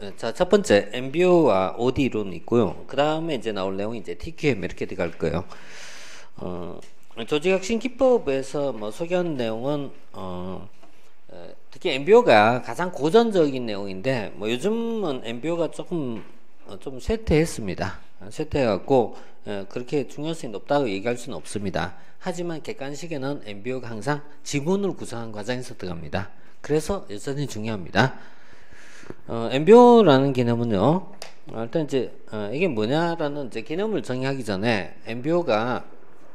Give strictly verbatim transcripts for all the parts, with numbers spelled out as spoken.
자, 첫 번째 엠비오와 오디 이론이 있고요. 그 다음에 이제 나올 내용이 이제 티큐엠 이렇게 들어갈 거예요. 어, 조직혁신 기법에서 뭐 소개한 내용은 어, 특히 엠비오가 가장 고전적인 내용인데 뭐 요즘은 엠비오가 조금 어, 좀 쇠퇴했습니다. 쇠퇴해갖고 어, 그렇게 중요성이 높다고 얘기할 수는 없습니다. 하지만 객관식에는 엠비오가 항상 지문을 구성한 과정에서 들어갑니다. 그래서 여전히 중요합니다. 어, 엠비오라는 개념은요, 일단 이제 어, 이게 뭐냐라는 이제 개념을 정의하기 전에 엠비오가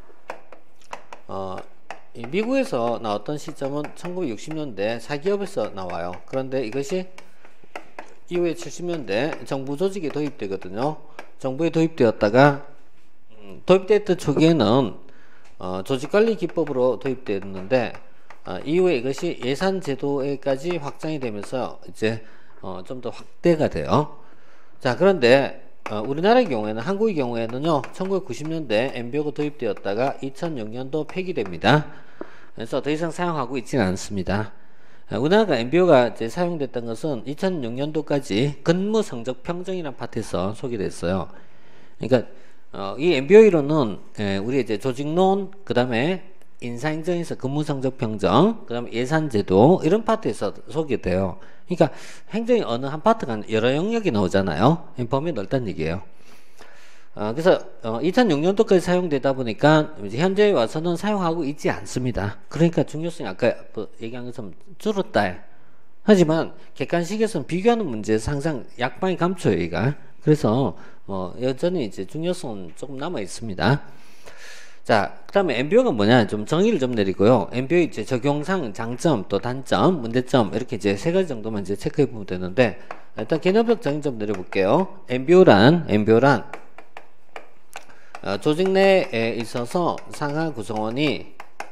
어, 미국에서 나왔던 시점은 천구백육십 년대 사기업에서 나와요. 그런데 이것이 이후에 칠십 년대 정부 조직에 도입되거든요. 정부에 도입되었다가 음, 도입됐던 초기에는 어, 조직관리 기법으로 도입되었는데 어, 이후에 이것이 예산 제도에까지 확장이 되면서 이제 어, 좀 더 확대가 돼요. 자, 그런데 어, 우리나라의 경우에는, 한국의 경우에는요, 천구백구십 년대 엠비오가 도입되었다가 이천육 년도 폐기됩니다. 그래서 더 이상 사용하고 있지는 않습니다. 어, 우리나라가 엠비오가 이제 사용됐던 것은 이천육 년도까지 근무 성적 평정이라는 파트에서 소개됐어요. 그러니까 어, 이 엠비오 이론은 예, 우리 이제 조직론, 그 다음에 인사행정에서 근무 성적 평정, 그 다음에 예산제도 이런 파트에서 소개돼요. 그러니까 행정이 어느 한 파트가 여러 영역이 나오잖아요. 범위 넓다는 얘기예요. 어, 그래서 어, 이천육 년도까지 사용되다 보니까 이제 현재에 와서는 사용하고 있지 않습니다. 그러니까 중요성이 아까 뭐 얘기한 것처럼 줄었다. 하지만 객관식에서는 비교하는 문제에서 항상 약방이 감춰요, 얘가. 그래서 어, 여전히 이제 중요성은 조금 남아 있습니다. 자, 그 다음에 엠비오가 뭐냐, 좀 정의를 좀 내리고요. 엠비오 이제 적용상 장점, 또 단점, 문제점, 이렇게 이제 세 가지 정도만 이제 체크해 보면 되는데, 일단 개념적 정의 좀 내려볼게요. 엠비오란, 엠비오란, 어, 조직 내에 있어서 상하 구성원이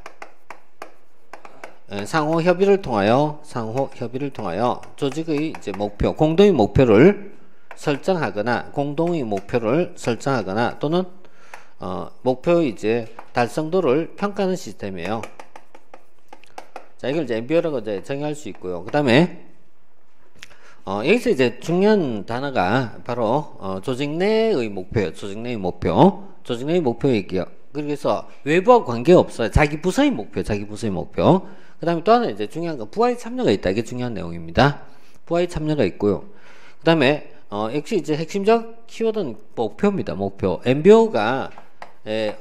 에, 상호 협의를 통하여, 상호 협의를 통하여 조직의 이제 목표, 공동의 목표를 설정하거나, 공동의 목표를 설정하거나, 또는 어, 목표 이제 달성도를 평가하는 시스템이에요. 자, 이걸 이제 엠비오라고 이제 정의할 수 있고요. 그 다음에 어, 여기서 이제 중요한 단어가 바로 어, 조직 내의 목표예요. 조직 내의 목표. 조직 내의 목표 얘기요. 그래서 외부와 관계없어요. 자기 부서의 목표, 자기 부서의 목표. 그 다음에 또 하나 이제 중요한 건 부하의 참여가 있다. 이게 중요한 내용입니다. 부하의 참여가 있고요. 그 다음에 어, 역시 이제 핵심적 키워드는 목표입니다. 목표. 엠비오가 에,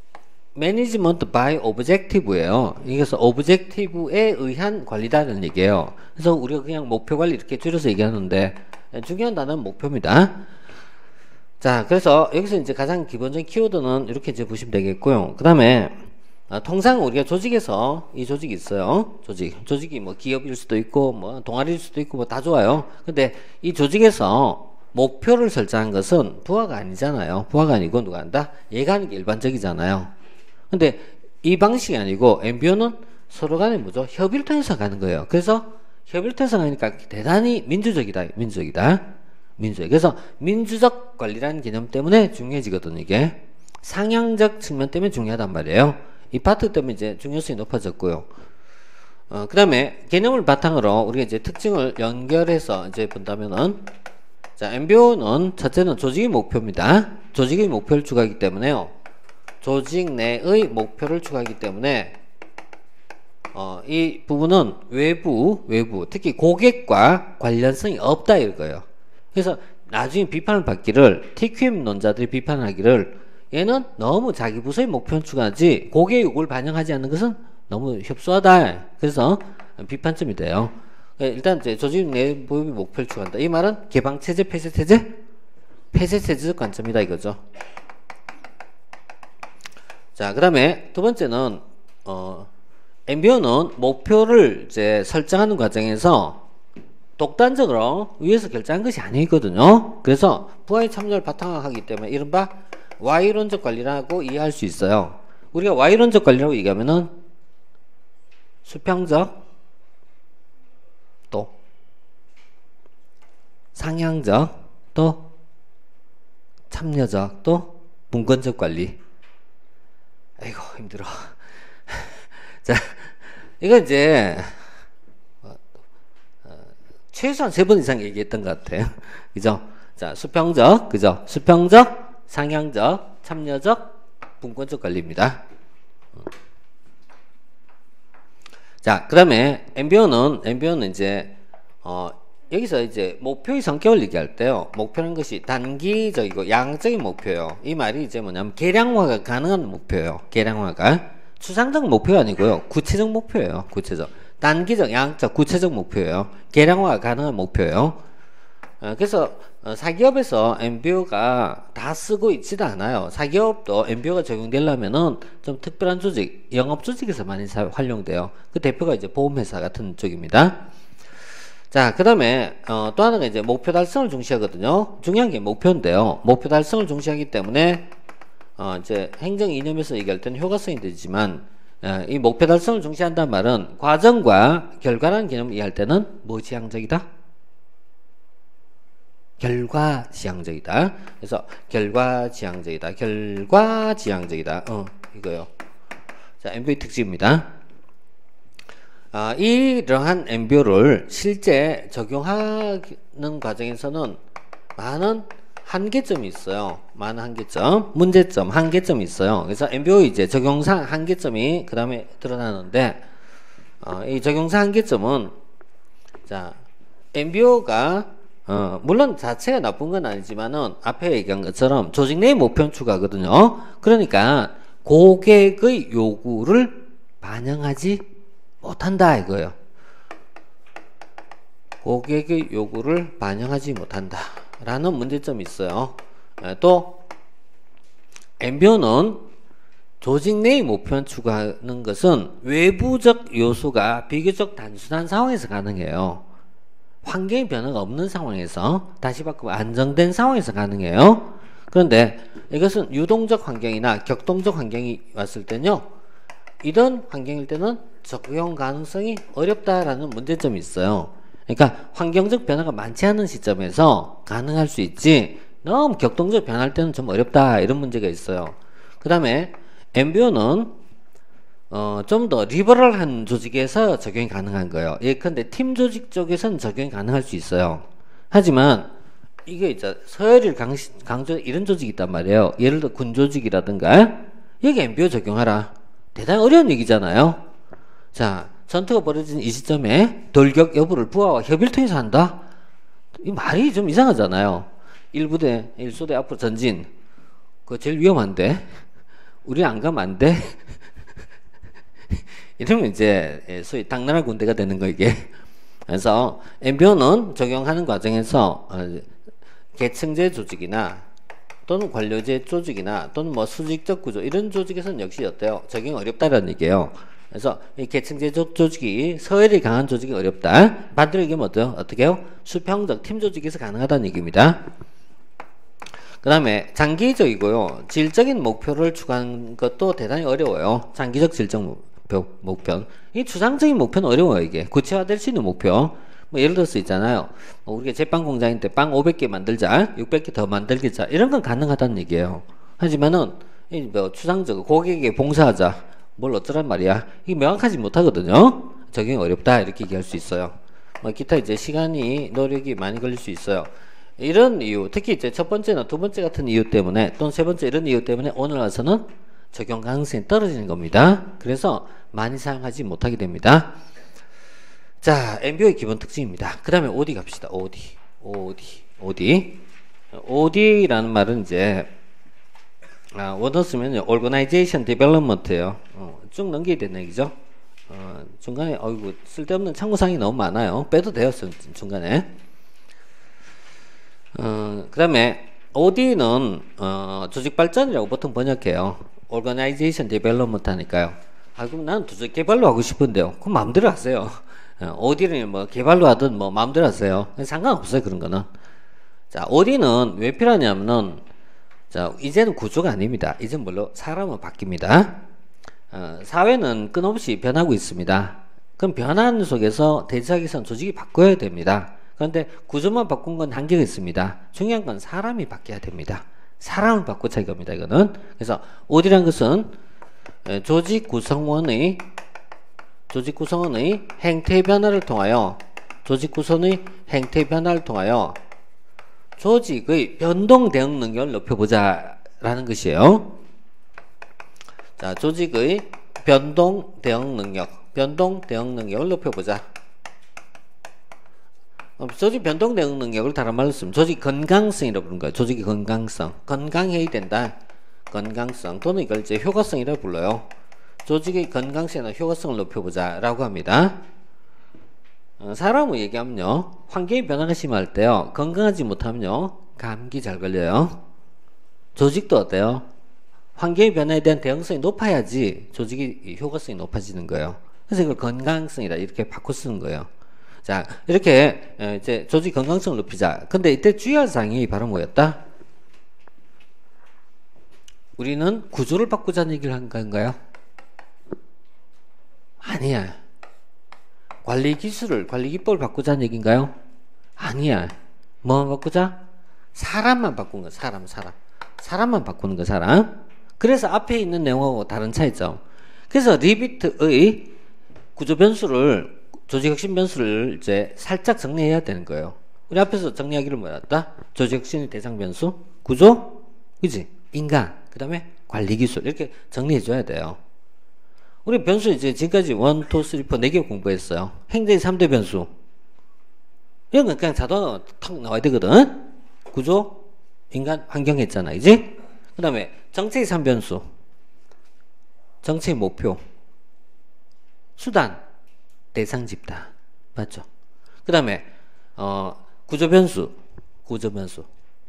매니지먼트 바이 오브젝티브예요. 이게서 오브젝티브에 의한 관리다라는 얘기예요. 그래서 우리가 그냥 목표 관리 이렇게 줄여서 얘기하는데 에, 중요한 단어는 목표입니다. 자, 그래서 여기서 이제 가장 기본적인 키워드는 이렇게 이제 보시면 되겠고요. 그 다음에 아, 통상 우리가 조직에서 이 조직이 있어요. 조직. 조직이 뭐 기업일 수도 있고 뭐 동아리일 수도 있고 뭐 다 좋아요. 근데 이 조직에서 목표를 설정한 것은 부하가 아니잖아요. 부하가 아니고 누가 한다? 얘가 하는 게 일반적이잖아요. 근데 이 방식이 아니고 엠비오는 서로 간에 뭐죠? 협의를 통해서 가는 거예요. 그래서 협의를 통해서 가니까 대단히 민주적이다. 민주적이다. 민주적. 그래서 민주적 관리라는 개념 때문에 중요해지거든요. 이게 상향적 측면 때문에 중요하단 말이에요. 이 파트 때문에 이제 중요성이 높아졌고요. 어, 그 다음에 개념을 바탕으로 우리가 이제 특징을 연결해서 이제 본다면은, 자, 엠비오는 첫째는 조직의 목표입니다. 조직의 목표를 추구하기 때문에요. 조직 내의 목표를 추구하기 때문에, 어, 이 부분은 외부, 외부, 특히 고객과 관련성이 없다 이거예요. 그래서 나중에 비판을 받기를, 티큐엠 논자들이 비판하기를, 얘는 너무 자기 부서의 목표를 추구하지 고객의 요구를 반영하지 않는 것은 너무 협소하다. 그래서 비판점이 돼요. 일단 이제 조직 내부의 목표를 추구한다. 이 말은 개방체제, 폐쇄체제? 폐쇄체제적 관점이다 이거죠. 자, 그 다음에 두 번째는 어, 엠비오는 목표를 이제 설정하는 과정에서 독단적으로 위에서 결정한 것이 아니거든요. 그래서 부하의 참여를 바탕으로 하기 때문에 이른바 Y론적 관리라고 이해할 수 있어요. 우리가 Y론적 관리라고 얘기하면은 수평적 또 상향적 또 참여적 또 분권적 관리. 아이고 힘들어. 자, 이거 이제 최소한 세 번 이상 얘기했던 것 같아요. 그죠? 자, 수평적, 그죠? 수평적, 상향적, 참여적, 분권적 관리입니다. 자, 그 다음에 엠비오는, 엠비오는 이제, 어, 여기서 이제 목표의 성격을 얘기할 때요. 목표라는 것이 단기적이고 양적인 목표예요. 이 말이 이제 뭐냐면 계량화가 가능한 목표예요. 계량화가. 추상적 목표가 아니고요. 구체적 목표예요. 구체적. 단기적, 양적, 구체적 목표예요. 계량화가 가능한 목표예요. 어, 그래서 어, 사기업에서 엠비오가 다 쓰고 있지도 않아요. 사기업도 엠비오가 적용되려면은 좀 특별한 조직, 영업 조직에서 많이 사, 활용돼요. 그 대표가 이제 보험회사 같은 쪽입니다. 자, 그 다음에 어, 또 하나가 이제 목표 달성을 중시하거든요. 중요한 게 목표인데요. 목표 달성을 중시하기 때문에 어, 이제 행정 이념에서 얘기할 때는 효과성이 되지만 어, 이 목표 달성을 중시한다는 말은 과정과 결과라는 개념을 이해할 때는 뭐 지향적이다? 결과지향적이다. 그래서 결과지향적이다. 결과지향적이다. 어, 이거요. 자, 엠비오의 특징입니다. 아, 이러한 엠비오를 실제 적용하는 과정에서는 많은 한계점이 있어요. 많은 한계점, 문제점, 한계점이 있어요. 그래서 엠비오 이제 적용상 한계점이 그 다음에 드러나는데, 어, 이 적용상 한계점은, 자, 엠비오가 어, 물론 자체가 나쁜 건 아니지만은 앞에 얘기한 것처럼 조직 내의 목표는 추가하거든요. 그러니까 고객의 요구를 반영하지 못한다 이거예요. 고객의 요구를 반영하지 못한다 라는 문제점이 있어요. 에, 또 엠비오는 조직 내의 목표를 추가하는 것은 외부적 요소가 비교적 단순한 상황에서 가능해요. 환경의 변화가 없는 상황에서, 다시 바꾸면 안정된 상황에서 가능해요. 그런데 이것은 유동적 환경이나 격동적 환경이 왔을 때는요, 이런 환경일 때는 적용 가능성이 어렵다라는 문제점이 있어요. 그러니까 환경적 변화가 많지 않은 시점에서 가능할 수 있지, 너무 격동적 변화할 때는 좀 어렵다, 이런 문제가 있어요. 그 다음에 엠비오는 어, 좀 더 리버럴한 조직에서 적용이 가능한 거예요. 예컨대 팀 조직 쪽에서는 적용이 가능할 수 있어요. 하지만 이게 이제 서열을 강시, 강조 이런 조직이 있단 말이에요. 예를 들어 군 조직이라든가 여기 엠비오 적용하라. 대단히 어려운 얘기잖아요. 자, 전투가 벌어진 이 시점에 돌격 여부를 부하와 협의를 통해서 한다? 이 말이 좀 이상하잖아요. 일 부대, 일 소대 앞으로 전진. 그거 제일 위험한데? 우리 안 가면 안 돼? 이러면 이제 소위 당나라 군대가 되는 거 이게. 그래서 엠비오는 적용하는 과정에서 계층제 조직이나 또는 관료제 조직이나 또는 뭐 수직적 구조 이런 조직에서는 역시 어때요? 적용 어렵다라는 얘기예요. 그래서 이 계층제 조직이 서열이 강한 조직이 어렵다. 반대로 얘기하면 어때요? 어떻게 해요? 수평적 팀 조직에서 가능하다는 얘기입니다. 그 다음에 장기적이고요. 질적인 목표를 추구하는 것도 대단히 어려워요. 장기적 질적 목표. 목표. 이 추상적인 목표는 어려워요, 이게. 구체화될 수 있는 목표. 뭐 예를 들어서 있잖아요. 뭐 우리가 제빵 공장인데 빵 오백 개 만들자, 육백 개 더 만들자. 이런 건 가능하다는 얘기예요. 하지만은, 이 뭐 추상적, 고객에게 봉사하자. 뭘 어쩌란 말이야. 이게 명확하지 못하거든요. 적용이 어렵다. 이렇게 얘기할 수 있어요. 뭐 기타 이제 시간이, 노력이 많이 걸릴 수 있어요. 이런 이유, 특히 이제 첫 번째나 두 번째 같은 이유 때문에, 또는 세 번째 이런 이유 때문에 오늘 와서는 적용 가능성이 떨어지는 겁니다. 그래서 많이 사용하지 못하게 됩니다. 자, 엠비오의 기본 특징입니다. 그 다음에 오디 갑시다. 오디, 오디, 오디. 오디라는 말은 이제 아, 원어 쓰면 Organization Development예요. 어, 쭉 넘기게 되는 얘기죠. 어, 중간에 어이구 쓸데없는 참고사항이 너무 많아요. 빼도 돼요, 중간에. 어, 그 다음에 오디는 어, 조직 발전이라고 보통 번역해요. Organization Development 하니까요. 아, 그럼 나는 조직 개발로 하고 싶은데요. 그럼 마음대로 하세요. 어, 오디는 뭐 개발로 하든 뭐 마음대로 하세요. 상관없어요, 그런 거는. 자, 오디는 왜 필요하냐면은, 자, 이제는 구조가 아닙니다. 이제 뭘로? 사람은 바뀝니다. 어, 사회는 끊임없이 변하고 있습니다. 그럼 변화하는 속에서 대체하기 위해서는 조직이 바꿔야 됩니다. 그런데 구조만 바꾼 건 한계가 있습니다. 중요한 건 사람이 바뀌어야 됩니다. 사람을 바꾸자 이겁니다, 이거는. 그래서 오디란 것은 조직 구성원의 조직 구성원의 행태 변화를 통하여 조직 구성의 행태 변화를 통하여 조직의 변동 대응 능력을 높여보자 라는 것이에요. 자, 조직의 변동 대응 능력, 변동 대응 능력을 높여보자. 조직 변동 대응 능력을 다른 말로 쓰면 조직 건강성이라고 부르는 거예요. 조직의 건강성. 건강해야 된다. 건강성 또는 이걸 이제 효과성이라고 불러요. 조직의 건강성이나 효과성을 높여보자 라고 합니다. 어, 사람을 얘기하면요, 환경의 변화가 심할 때요, 건강하지 못하면요 감기 잘 걸려요. 조직도 어때요? 환경의 변화에 대한 대응성이 높아야지 조직의 효과성이 높아지는 거예요. 그래서 이걸 건강성이다 이렇게 바꿔 쓰는 거예요. 자, 이렇게 이제 조직 건강성을 높이자. 근데 이때 주의할 사항이 바로 뭐였다? 우리는 구조를 바꾸자는 얘기를 한 건가요? 아니야. 관리 기술을, 관리 기법을 바꾸자는 얘기인가요? 아니야. 뭐만 바꾸자? 사람만 바꾸는 거. 사람, 사람. 사람만 바꾸는 거, 사람. 그래서 앞에 있는 내용하고 다른 차이점. 그래서 리비트의 구조 변수를, 조직 혁신 변수를 이제 살짝 정리해야 되는 거예요. 우리 앞에서 정리하기를 뭐였다? 조직 혁신의 대상 변수, 구조, 그지? 인간, 그 다음에 관리 기술 이렇게 정리해 줘야 돼요. 우리 변수 이제 지금까지 일, 이, 삼, 사, 네 개 공부했어요. 행정의 삼 대 변수. 이런 건 그냥 자동으로 탁 나와야 되거든. 구조, 인간, 환경 했잖아, 그지? 그 다음에 정책의 삼 변수. 정책의 목표, 수단, 대상 집단. 맞죠? 그 다음에 어, 구조 변수, 구조 변수.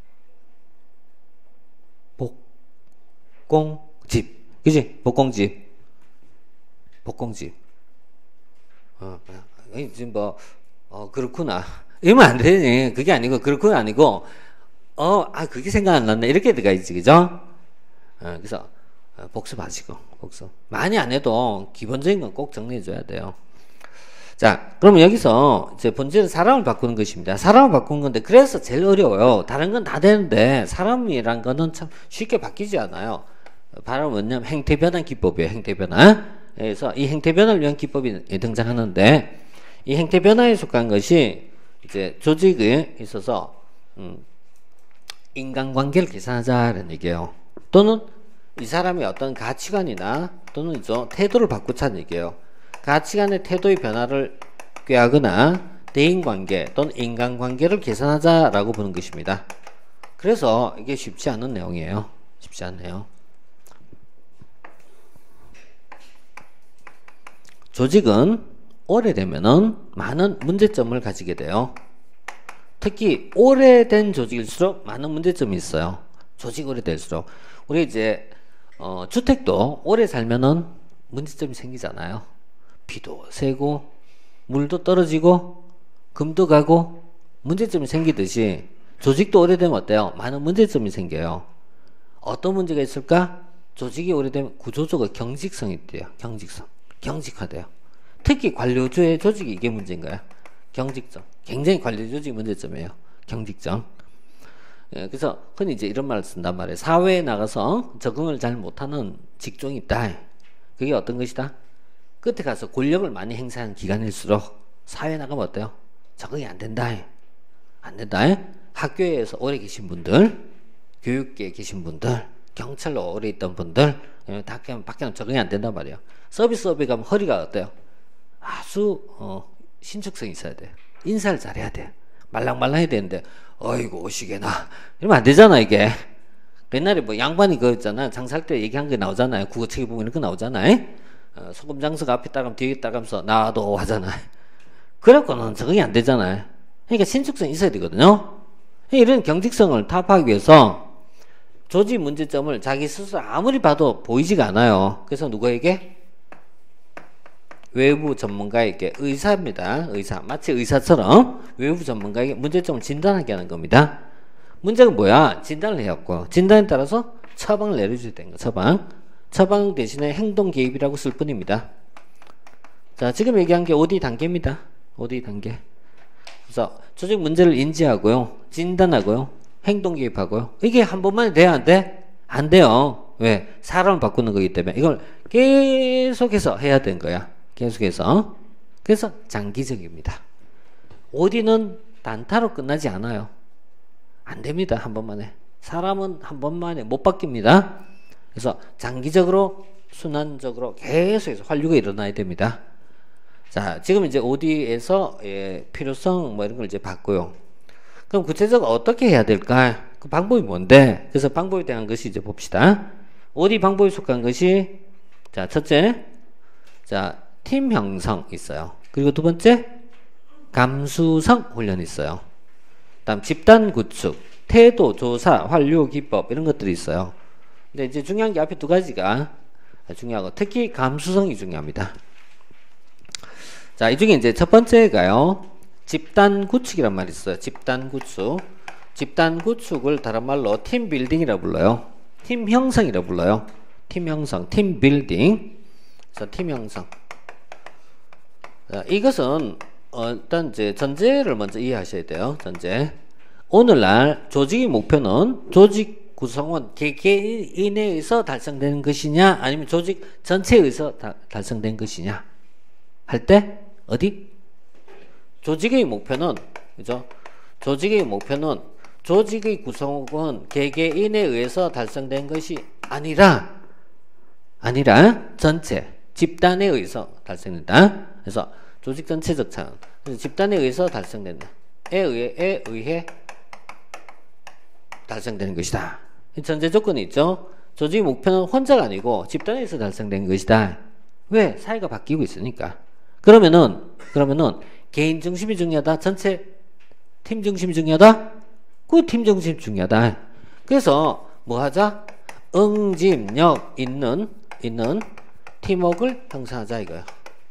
복공집, 그지? 복공집, 복공집. 어, 지금 뭐, 어, 그렇구나. 이러면 안 되니. 그게 아니고, 그렇구나 아니고, 어, 아, 그게 생각 안 났네. 이렇게 들어가야지, 그죠? 어, 그래서, 어, 복습하시고, 복습. 많이 안 해도 기본적인 건 꼭 정리해줘야 돼요. 자, 그러면 여기서 이제 본질은 사람을 바꾸는 것입니다. 사람을 바꾸는 건데, 그래서 제일 어려워요. 다른 건 다 되는데, 사람이란 거는 참 쉽게 바뀌지 않아요. 바로 뭐냐면 행태변환 기법이에요. 행태변환. 그래서 이 행태변환을 위한 기법이 등장하는데, 이 행태변환에 속한 것이 이제 조직에 있어서 음, 인간관계를 계산하자는 얘기예요. 또는 이 사람의 어떤 가치관이나 또는 이제 태도를 바꾸자는 얘기예요. 가치관의 태도의 변화를 꾀하거나 대인관계 또는 인간관계를 개선하자라고 보는 것입니다. 그래서 이게 쉽지 않은 내용이에요. 쉽지 않네요. 조직은 오래되면은 많은 문제점을 가지게 돼요. 특히 오래된 조직일수록 많은 문제점이 있어요. 조직이 오래될수록. 우리 이제 어, 주택도 오래 살면은 문제점이 생기잖아요. 비도 새고 물도 떨어지고 금도 가고 문제점이 생기듯이 조직도 오래되면 어때요? 많은 문제점이 생겨요. 어떤 문제가 있을까? 조직이 오래되면 구조적으로 경직성이 돼요. 경직성. 경직화돼요. 특히 관료주의 조직이 이게 문제인 거야. 경직성. 굉장히 관료 조직이 문제점이에요. 경직성. 예, 그래서 흔히 이제 이런 말을 쓴단 말이에요. 사회에 나가서 적응을 잘 못하는 직종이 있다. 그게 어떤 것이다? 끝에 가서 권력을 많이 행사하는 기간일수록 사회에 나가면 어때요? 적응이 안 된다. 안 된다. 학교에서 오래 계신 분들, 교육계에 계신 분들, 경찰로 오래 있던 분들, 다 그냥 밖에는 적응이 안 된단 말이에요. 서비스업에 가면 허리가 어때요? 아주 어, 신축성이 있어야 돼요. 인사를 잘해야 돼요. 말랑말랑해야 되는데 어이구 오시게나 이러면 안 되잖아. 이게 옛날에 뭐 양반이 그거 있잖아. 장사할 때 얘기한 게 나오잖아요. 국어책에 보면 이런 거 나오잖아요. 어, 소금 장수가 앞에 따라가면 뒤에 따라가면서 나도 하잖아요. 그래갖고는 적응이 안 되잖아요. 그러니까 신축성이 있어야 되거든요. 이런 경직성을 타파하기 위해서 조직 문제점을 자기 스스로 아무리 봐도 보이지가 않아요. 그래서 누구에게? 외부 전문가에게, 의사입니다. 의사. 마치 의사처럼 외부 전문가에게 문제점을 진단하게 하는 겁니다. 문제가 뭐야? 진단을 해왔고, 진단에 따라서 처방을 내려줘야 되는 거. 처방. 처방 대신에 행동 개입이라고 쓸 뿐입니다. 자, 지금 얘기한 게 오 디 단계입니다. 오 디 단계. 그래서 조직 문제를 인지하고요, 진단하고요, 행동 개입하고요. 이게 한 번만에 돼야 안 돼? 안 돼요. 왜? 사람을 바꾸는 거기 때문에 이걸 계속해서 해야 되는 거야. 계속해서. 그래서 장기적입니다. 오디는 단타로 끝나지 않아요. 안 됩니다. 한 번만에. 사람은 한 번만에 못 바뀝니다. 그래서 장기적으로 순환적으로 계속해서 환류가 일어나야 됩니다. 자, 지금 이제 오디에서 예, 필요성 뭐 이런 걸 이제 봤고요. 그럼 구체적으로 어떻게 해야 될까? 그 방법이 뭔데? 그래서 방법에 대한 것이 이제 봅시다. 오디 방법에 속한 것이 자, 첫째, 자, 팀 형성 있어요. 그리고 두 번째, 감수성 훈련이 있어요. 다음 집단 구축, 태도, 조사, 환류, 기법 이런 것들이 있어요. 근데 이제 중요한 게 앞에 두 가지가 중요하고 특히 감수성이 중요합니다. 자, 이 중에 이제 첫 번째가요. 집단 구축이란 말이 있어요. 집단 구축. 집단 구축을 다른 말로 팀 빌딩이라고 불러요. 팀 형성이라고 불러요. 팀 형성, 팀 빌딩. 그래서 팀 형성. 자, 이것은 어, 일단 이제 전제를 먼저 이해하셔야 돼요. 전제. 오늘날 조직의 목표는 조직 구성원 개개인에 의해서 달성되는 것이냐, 아니면 조직 전체에 의해서 다, 달성된 것이냐 할 때 어디? 조직의 목표는 그죠? 조직의 목표는 조직의 구성원 개개인에 의해서 달성된 것이 아니라 아니라 전체 집단에 의해서 달성된다. 그래서 조직 전체적 차원. 그래서 집단에 의해서 달성된다. 에 의해 에 의해 달성되는 것이다. 전제 조건이 있죠. 조직 목표는 혼자가 아니고 집단에 의해서 달성된 것이다. 왜? 사회가 바뀌고 있으니까. 그러면은 그러면은 개인 중심이 중요하다. 전체 팀 중심이 중요하다. 그 팀 중심이 중요하다. 그래서 뭐 하자? 응집력 있는 있는 팀워크를 형성하자 이거야.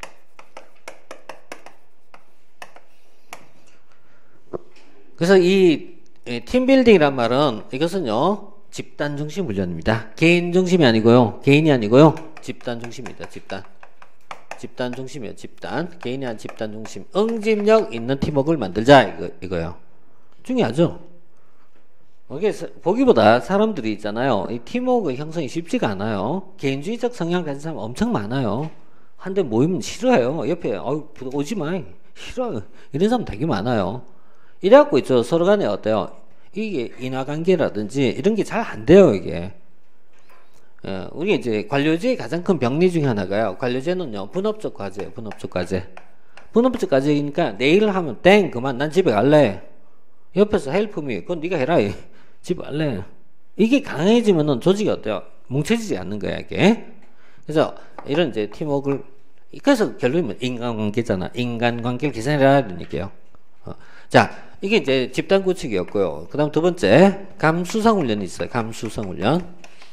그래서 이 팀빌딩이란 말은 이것은요 집단 중심 훈련입니다. 개인 중심이 아니고요, 개인이 아니고요, 집단 중심입니다. 집단, 집단 중심이에요. 집단, 개인이 아닌 집단 중심. 응집력 있는 팀워크를 만들자 이거 이거요. 중요하죠. 이게 보기보다 사람들이 있잖아요. 이 팀워크 형성이 쉽지가 않아요. 개인주의적 성향 가진 사람 엄청 많아요. 한데 모이면 싫어요. 옆에 어우 오지 마 싫어 이런 사람 되게 많아요. 이래갖고 있죠. 서로 간에 어때요? 이게 인화관계라든지 이런 게 잘 안 돼요, 이게. 예, 우리 이제 관료제의 가장 큰 병리 중에 하나가요. 관료제는요, 분업적 과제예요, 분업적 과제. 분업적 과제니까 내일 하면 땡, 그만, 난 집에 갈래. 옆에서 헬프미, 그건 네가 해라. 집에 갈래. 이게 강해지면은 조직이 어때요? 뭉쳐지지 않는 거야, 이게. 그래서 이런 이제 팀워크를, 그래서 결론이 인간관계잖아. 인간관계를 개선해라, 이런 얘기예요. 어. 자, 이게 이제 집단 구축이었고요. 그 다음 두 번째, 감수성 훈련이 있어요. 감수성 훈련.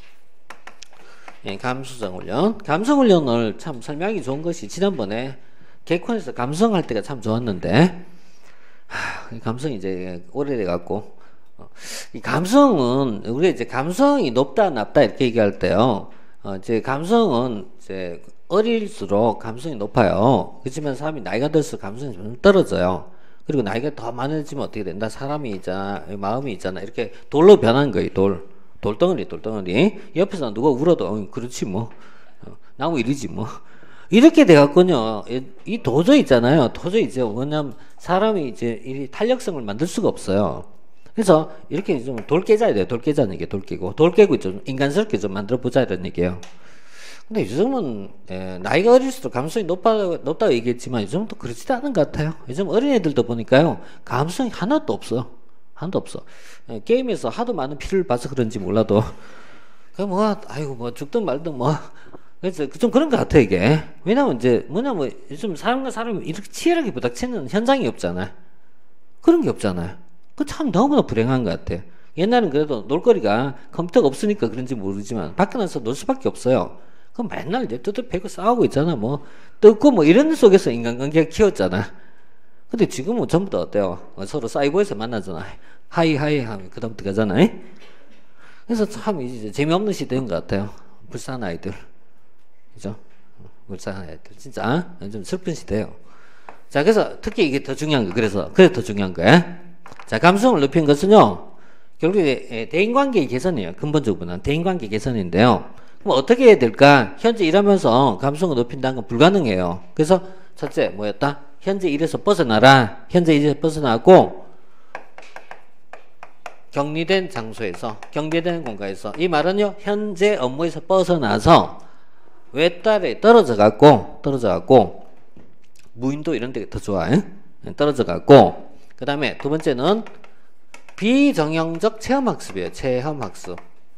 예, 감수성 훈련. 감수성 훈련을 참 설명하기 좋은 것이 지난번에 개콘에서 감수성 할 때가 참 좋았는데, 하, 감성이 이제 오래돼갖고, 어, 이 감성은, 우리가 이제 감성이 높다, 낮다 이렇게 얘기할 때요, 어, 이제 감성은 이제 어릴수록 감성이 높아요. 그렇지만 사람이 나이가 들수록 감성이 좀 떨어져요. 그리고 나이가 더 많아지면 어떻게 된다? 사람이 있잖아, 마음이 있잖아. 이렇게 돌로 변한 거예요, 돌. 돌덩어리, 돌덩어리. 옆에서 누가 울어도, 어, 그렇지, 뭐. 어, 나무 이리지, 뭐. 이렇게 돼갖고요, 이, 이 도저히 있잖아요. 도저히 이제, 뭐냐면, 사람이 이제 이 탄력성을 만들 수가 없어요. 그래서 이렇게 좀 돌 깨자야 돼요. 돌 깨자는 얘기예요, 돌 깨고. 돌 깨고 좀 인간스럽게 좀 만들어 보자, 이런 얘기예요. 근데 요즘은 예, 나이가 어릴수록 감성이 높아, 높다고 얘기했지만 요즘은 또 그렇지도 않은 것 같아요. 요즘 어린애들도 보니까요 감성이 하나도 없어. 하나도 없어. 예, 게임에서 하도 많은 피를 봐서 그런지 몰라도 그 뭐 아이고 뭐 죽든 말든 뭐 그래서 좀 그런 것 같아 이게. 왜냐면 이제 뭐냐면 요즘 사람과 사람이 이렇게 치열하게 부닥치는 현장이 없잖아. 그런 게 없잖아요. 그 참 너무나 불행한 것 같아. 옛날엔 그래도 놀거리가 컴퓨터가 없으니까 그런지 모르지만 밖에 나서 놀 수밖에 없어요. 그럼 맨날 이제 뜯어패고 싸우고 있잖아. 뭐 뜯고 뭐 이런 속에서 인간관계가 키웠잖아. 근데 지금은 전부 다 어때요? 서로 사이버에서 만나잖아. 하이 하이 하면 그 다음 들어가잖아. 그래서 참 이제 재미없는 시대인 것 같아요. 불쌍한 아이들, 그죠? 불쌍한 아이들 진짜 좀 슬픈 시대예요. 자, 그래서 특히 이게 더 중요한 거. 그래서 그래 더 중요한 거야. 자, 감성을 높인 것은요 결국에 대인관계 개선이에요. 근본적으로는 대인관계 개선인데요. 그럼 어떻게 해야 될까? 현재 일하면서 감성을 높인다는 건 불가능해요. 그래서 첫째 뭐였다? 현재 일에서 벗어나라. 현재 일에서 벗어나고 격리된 장소에서, 격리된 공간에서. 이 말은요, 현재 업무에서 벗어나서 외딴에 떨어져 갖고, 떨어져 갖고, 무인도 이런 데 더 좋아. 에? 떨어져 갖고, 그 다음에 두 번째는 비정형적 체험학습이에요. 체험학습.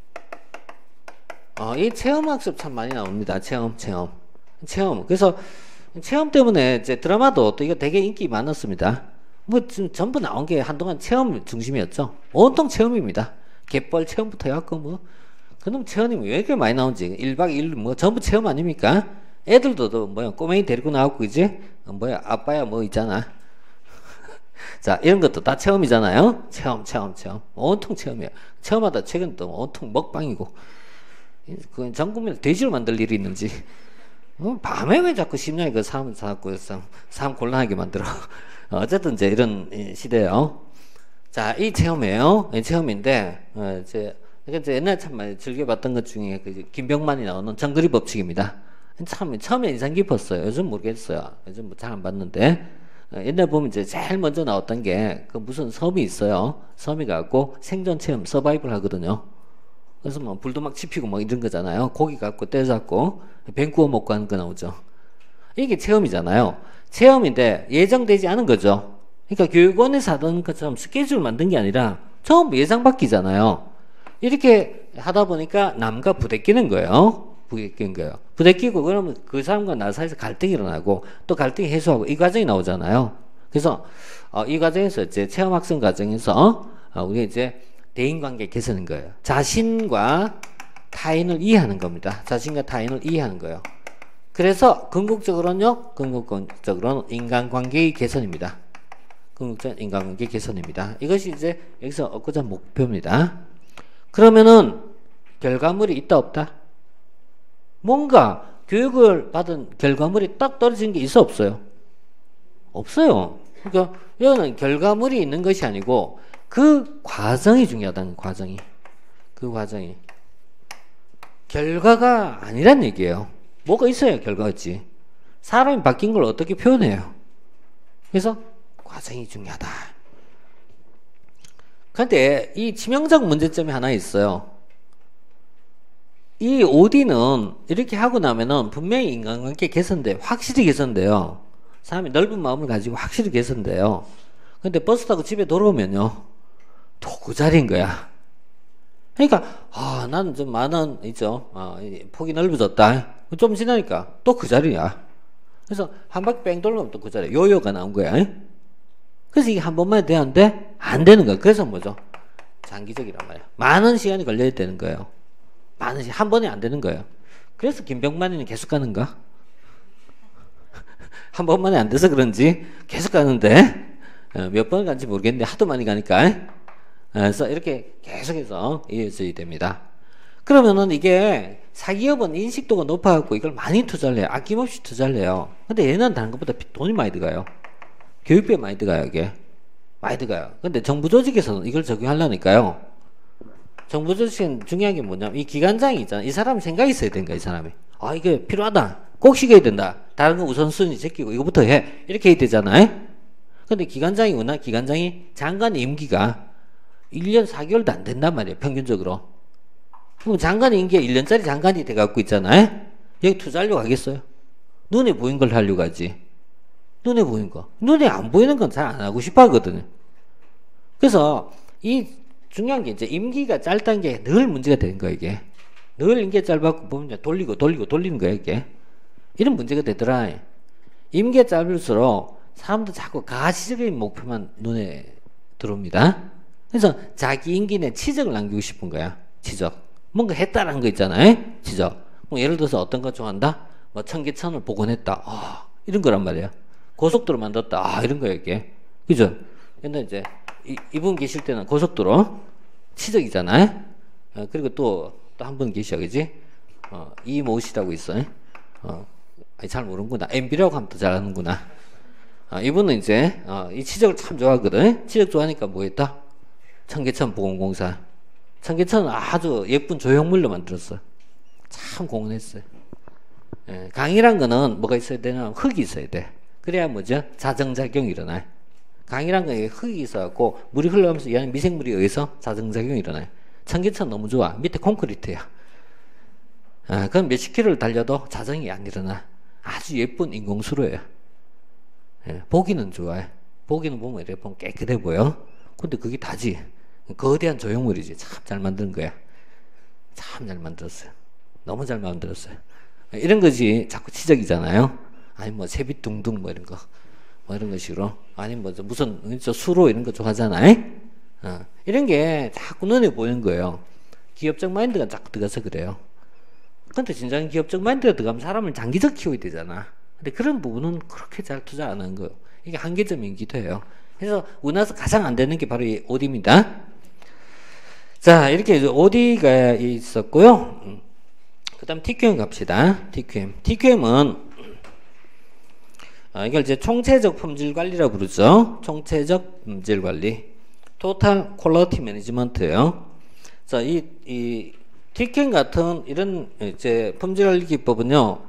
어, 이 체험학습 참 많이 나옵니다. 체험, 체험. 체험. 그래서 체험 때문에 이제 드라마도 또 이거 되게 인기 많았습니다. 뭐 지금 전부 나온 게 한동안 체험 중심이었죠. 온통 체험입니다. 갯벌 체험부터 해갖고 뭐 그놈 체험이 왜 이렇게 많이 나온지 일박 이일 뭐 전부 체험 아닙니까? 애들도 또 뭐야 꼬맹이 데리고 나왔고 이제 뭐야 아빠야 뭐 있잖아. 자 이런 것도 다 체험이잖아요. 체험 체험 체험 온통 체험이야. 체험하다 최근 또 온통 먹방이고 그 전 국민을 돼지로 만들 일이 있는지 어, 밤에 왜 자꾸 심장이 그 사람 자꾸 사람 곤란하게 만들어. 어쨌든 이제 이런 시대예요. 자, 이 체험이에요. 이 체험인데 어, 이제, 이제 옛날 참 많이 즐겨봤던 것 중에 그 김병만이 나오는 정거리 법칙입니다. 참 처음에 인상 깊었어요. 요즘 모르겠어요. 요즘 뭐 잘 안 봤는데 어, 옛날 보면 이제 제일 먼저 나왔던 게 그 무슨 섬이 있어요. 섬이 갖고 생존 체험 서바이벌 하거든요. 그래서 뭐 불도 막 지피고 막 이런 거잖아요. 고기 갖고 떼 잡고 뱅 구워 먹고 하는 거 나오죠. 이게 체험이잖아요. 체험인데 예정되지 않은 거죠. 그러니까 교육원에서 하던 것처럼 스케줄 만든 게 아니라 처음 예상 바뀌잖아요. 이렇게 하다 보니까 남과 부대끼는 거예요. 부대끼는 거예요. 부대끼고 그러면 그 사람과 나 사이에서 갈등이 일어나고 또 갈등이 해소하고 이 과정이 나오잖아요. 그래서 어, 이 과정에서 이제 체험학습 과정에서 어, 우리 이제 대인관계 개선인 거예요. 자신과 타인을 이해하는 겁니다. 자신과 타인을 이해하는 거예요. 그래서 궁극적으로는요, 궁극적으로는 인간관계의 개선입니다. 궁극적 인간관계 개선입니다. 이것이 이제 여기서 얻고자 하는 목표입니다. 그러면은 결과물이 있다 없다? 뭔가 교육을 받은 결과물이 딱 떨어진 게 있어 없어요? 없어요. 그러니까 이거는 결과물이 있는 것이 아니고 그 과정이 중요하다는 과정이. 그 과정이. 결과가 아니란 얘기예요. 뭐가 있어야 결과가 있지. 사람이 바뀐 걸 어떻게 표현해요? 그래서 과정이 중요하다. 그런데 이 치명적 문제점이 하나 있어요. 이 오디는 이렇게 하고 나면은 분명히 인간관계 개선돼. 확실히 개선돼요. 사람이 넓은 마음을 가지고 확실히 개선돼요. 근데 버스 타고 집에 돌아오면요. 또 그 자리인 거야. 그러니까 아 나는 좀 많은 있죠. 아, 폭이 넓어졌다. 좀 지나니까 또 그 자리야. 그래서 한 바퀴 뺑 돌면 또 그 자리야. 요요가 나온 거야. 그래서 이게 한 번만에 돼 안 돼? 안 되는 거야. 그래서 뭐죠? 장기적이란 말이야. 많은 시간이 걸려야 되는 거예요. 많은 시간 한 번에 안 되는 거예요. 그래서 김병만이는 계속 가는가? 한 번만에 안 돼서 그런지 계속 가는데 몇 번 간지 모르겠는데 하도 많이 가니까. 그래서 이렇게 계속해서 이어져야 됩니다. 그러면은 이게 사기업은 인식도가 높아갖고 이걸 많이 투자를 해요. 아낌없이 투자를 해요. 근데 얘는 다른 것보다 돈이 많이 들어가요. 교육비에 많이 들어가요, 이게. 많이 들어가요. 근데 정부 조직에서는 이걸 적용하려니까요. 정부 조직은 중요한 게 뭐냐면 이 기관장이 있잖아. 이 사람 생각이 있어야 되는 거야, 이 사람이. 아, 이게 필요하다. 꼭 시켜야 된다. 다른 건 우선순위 제끼고 이거부터 해. 이렇게 해야 되잖아요. 근데 기관장이 뭐나 기관장이 장관 임기가 일 년 사 개월도 안 된단 말이에요, 평균적으로. 그럼 장관 임기가 일 년짜리 장관이 돼갖고 있잖아요. 여기 투자하려고 하겠어요? 눈에 보인 걸 하려고 하지. 눈에 보인 거. 눈에 안 보이는 건 잘 안 하고 싶어 하거든요. 그래서 이 중요한 게 이제 임기가 짧다는 게 늘 문제가 되는 거예요, 이게. 늘 임기가 짧아갖고 보면 돌리고 돌리고 돌리는 거예요, 이게. 이런 문제가 되더라. 임기가 짧을수록 사람들 자꾸 가시적인 목표만 눈에 들어옵니다. 그래서 자기 임기 내 치적을 남기고 싶은 거야. 치적. 뭔가 했다라는 거 있잖아요. 치적. 뭐 예를 들어서 어떤 거 좋아한다? 뭐 청계천을 복원했다. 아, 이런 거란 말이야. 고속도로 만들었다. 아, 이런 거야, 이게. 그죠? 근데 이제 이, 이분 계실 때는 고속도로 치적이잖아요. 어, 그리고 또, 또 한 분 계셔, 그지? 어, 이모 씨라고 있어. 어, 아니, 잘 모르는구나. 엠비라고 하면 더 잘하는구나. 어, 이분은 이제, 어, 이 치적을 참 좋아하거든. 치적 좋아하니까 뭐 했다? 청계천 보건공사. 청계천은 아주 예쁜 조형물로 만들었어. 참 공헌했어요. 예, 강이란 거는 뭐가 있어야 되냐면 흙이 있어야 돼. 그래야 뭐죠? 자정작용이 일어나요. 강이란 건 흙이 있어갖고 물이 흘러가면서 이 안에 미생물에 의해서 자정작용이 일어나요. 청계천 너무 좋아. 밑에 콘크리트야. 아, 그럼 몇십 킬로를 달려도 자정이 안 일어나. 아주 예쁜 인공수로예요. 예, 보기는 좋아요. 보기는 보면 이렇게 보면 깨끗해 보여. 근데 그게 다지. 거대한 조형물이지. 참 잘 만든 거야. 참 잘 만들었어요. 너무 잘 만들었어요. 이런 것이 자꾸 지적이잖아요. 아니 뭐 세빛둥둥 뭐 이런 거, 뭐 이런 것으로 아니 뭐 무슨 저 수로 이런 거 좋아하잖아요. 어, 이런 게 자꾸 눈에 보이는 거예요. 기업적 마인드가 자꾸 들어가서 그래요. 근데 진짜 기업적 마인드가 들어가면 사람을 장기적 키워야 되잖아. 근데 그런 부분은 그렇게 잘 투자 안 하는 거예요. 이게 한계점이기도 해요. 그래서 우리나라에서 가장 안 되는 게 바로 이 오디입니다. 자, 이렇게 오디가 있었고요. 그 다음 티큐엠 갑시다. 티큐엠. 티큐엠은 아, 이걸 이제 총체적 품질 관리라고 부르죠. 총체적 품질 관리. 토탈 퀄리티 매니지먼트예요. 자, 이, 이 티큐엠 같은 이런 이제 품질 관리 기법은요.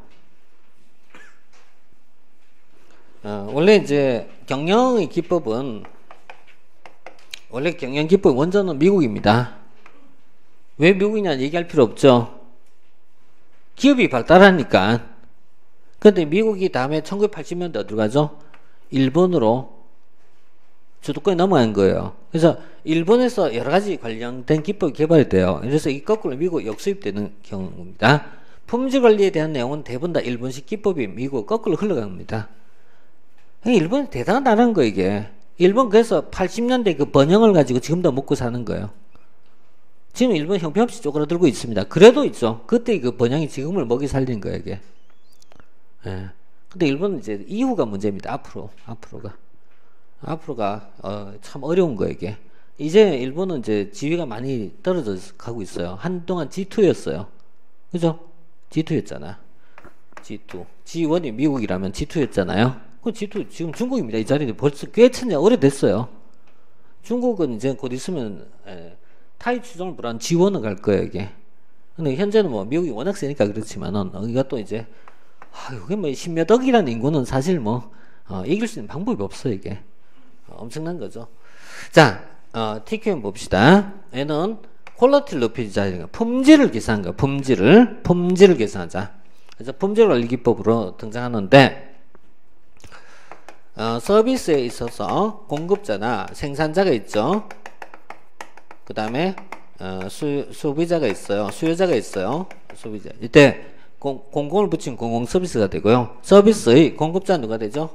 어, 원래 이제 경영의 기법은 원래 경영 기법 원전은 미국입니다. 왜 미국이냐 얘기할 필요 없죠. 기업이 발달하니까. 근데 미국이 다음에 천구백팔십 년대 어디로 가죠? 일본으로 주도권이 넘어간 거예요. 그래서 일본에서 여러 가지 관련된 기법이 개발이 돼요. 그래서 이 거꾸로 미국 역수입되는 경우입니다. 품질 관리에 대한 내용은 대부분 다 일본식 기법이 미국 거꾸로 흘러갑니다. 일본이 대단한 나라인 거 이게. 일본 그래서 팔십 년대 그 번영을 가지고 지금도 먹고 사는 거예요. 지금 일본 형편없이 쪼그라들고 있습니다. 그래도 있죠. 그때 그 번영이 지금을 먹이 살린 거예요 이게. 예. 근데 일본은 이제 이후가 문제입니다. 앞으로 앞으로가 앞으로가 어, 참 어려운 거예요 이게. 이제 일본은 이제 지위가 많이 떨어져 가고 있어요. 한동안 지 투였어요. 그죠? 지 투였잖아. 지 투. 지 원이 미국이라면 지 투였잖아요. 그 지 투 지금 중국입니다. 이 자리에 벌써 꽤 천년 오래됐어요. 중국은 이제 곧 있으면 에, 타이 추종을 불안 지 원을 갈 거예요 이게. 근데 현재는 뭐 미국이 워낙 세니까 그렇지만은 여기가 또 이제 아, 이게 뭐 십몇 억이라는 인구는 사실 뭐 어, 이길 수 있는 방법이 없어 이게. 어, 엄청난 거죠. 자, 어, 티큐엠 봅시다. 얘는 퀄리티를 높이자, 품질을 계산한 거야. 품질을 품질을 계산하자. 그래서 품질 관리 기법으로 등장하는데 어, 서비스에 있어서 공급자나 생산자가 있죠. 그 다음에 어, 수, 소비자가 있어요. 수요자가 있어요. 소비자. 이때 공, 공공을 붙인 공공 서비스가 되고요. 서비스의 공급자 누가 되죠?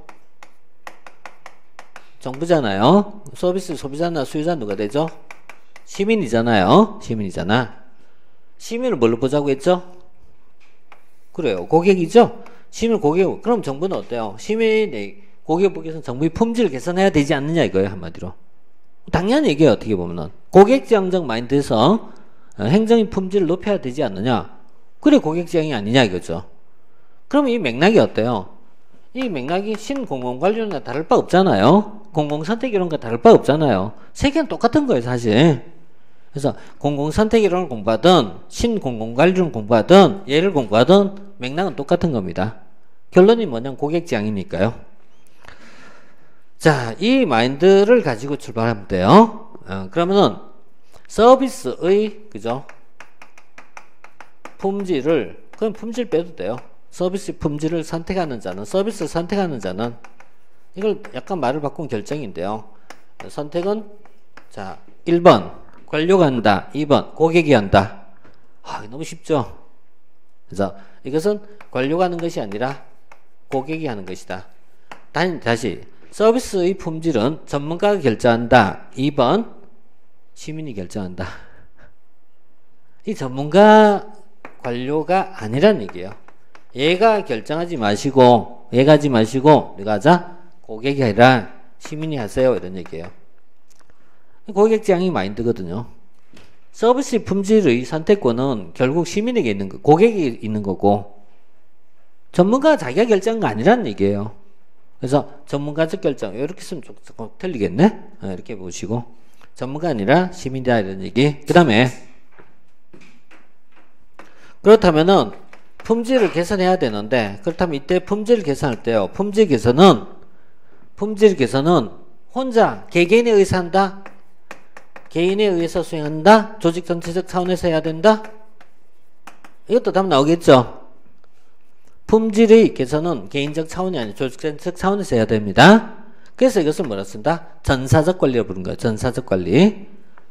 정부잖아요. 서비스 소비자나 수요자 누가 되죠? 시민이잖아요. 시민이잖아. 시민을 뭘로 보자고 했죠? 그래요. 고객이죠? 시민 고객. 그럼 정부는 어때요? 시민의 고객 보기에서는 정부의 품질을 개선해야 되지 않느냐 이거예요. 한마디로. 당연히 이게 어떻게 보면은 고객지향적 마인드에서 행정의 품질을 높여야 되지 않느냐. 그래 고객지향이 아니냐 이거죠. 그럼 이 맥락이 어때요? 이 맥락이 신공공관리론과 다를 바 없잖아요. 공공선택이론과 다를 바 없잖아요. 세 개는 똑같은 거예요 사실. 그래서 공공선택이론을 공부하든 신공공관리론 공부하든 얘를 공부하든 맥락은 똑같은 겁니다. 결론이 뭐냐면 고객지향이니까요. 자, 이 마인드를 가지고 출발하면 돼요. 어, 그러면은 서비스의 그죠? 품질을 그럼 품질 빼도 돼요. 서비스 품질을 선택하는 자는 서비스를 선택하는 자는 이걸 약간 말을 바꾼 결정인데요. 선택은 자 일 번 관료가 한다. 이 번 고객이 한다. 아, 너무 쉽죠. 그래서 이것은 관료가 하는 것이 아니라 고객이 하는 것이다. 다시, 다시 서비스의 품질은 전문가가 결정한다. 이 번 시민이 결정한다. 이 전문가 관료가 아니란 얘기예요. 얘가 결정하지 마시고 얘가 하지 마시고 누가 하자? 고객이 아니라 시민이 하세요. 이런 얘기예요. 고객지향이 마인드거든요. 서비스 품질의 선택권은 결국 시민에게 있는 거, 고객이 있는 거고 전문가가 자기가 결정한 거 아니라는 얘기예요. 그래서 전문가적 결정 이렇게 쓰면 조금 틀리겠네. 이렇게 보시고 전문가 아니라 시민이다 이런 얘기. 그 다음에 그렇다면은 품질을 개선해야 되는데 그렇다면 이때 품질 개선할 때요. 품질 개선은 품질 개선은 혼자 개개인에 의해서 한다? 개인에 의해서 수행한다? 조직 전체적 차원에서 해야 된다? 이것도 답 나오겠죠? 품질의 개선은 개인적 차원이 아니라 조직 전체적 차원에서 해야 됩니다. 그래서 이것을 뭐라 쓴다? 전사적 관리라고 부르는 거예요. 전사적 관리.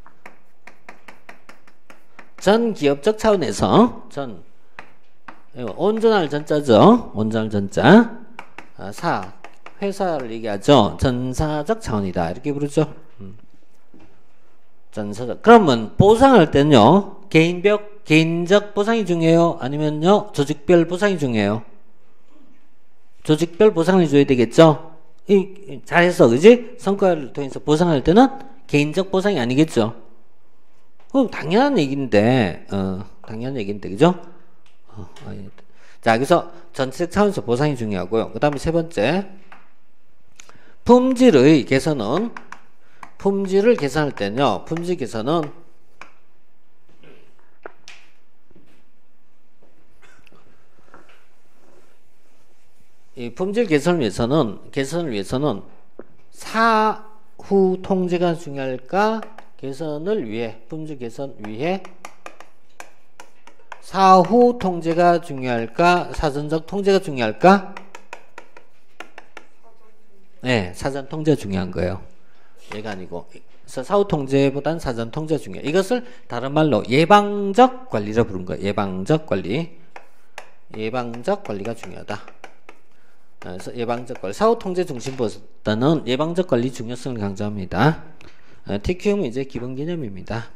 전 기업적 차원에서 전 온전할 전자죠. 온전할 전자. 아, 사 회사를 얘기하죠. 전사적 차원이다 이렇게 부르죠. 음. 전사적. 그러면 보상할 때는요. 개인별 개인적 보상이 중요해요? 아니면요 조직별 보상이 중요해요? 조직별 보상을 줘야 되겠죠? 이, 잘했어 그지? 성과를 통해서 보상할 때는 개인적 보상이 아니겠죠? 어, 당연한 얘기인데 어, 당연한 얘기인데 그죠? 어, 자 그래서 전체적 차원에서 보상이 중요하고요. 그 다음에 세 번째 품질의 개선은 품질을 개선할 때는요. 품질 개선은 이 품질 개선을 위해서는 개선을 위해서는 사후 통제가 중요할까? 개선을 위해 품질 개선 위해 사후 통제가 중요할까? 사전적 통제가 중요할까? 네, 사전 통제가 중요한 거예요. 얘가 아니고 그래서 사후 통제보다는 사전 통제가 중요해요. 이것을 다른 말로 예방적 관리라 부른 거예요. 예방적 관리. 예방적 관리가 중요하다. 그래서 예방적 관리. 사후 통제 중심보다는 예방적 관리 중요성을 강조합니다. 티큐엠은 이제 기본 개념입니다.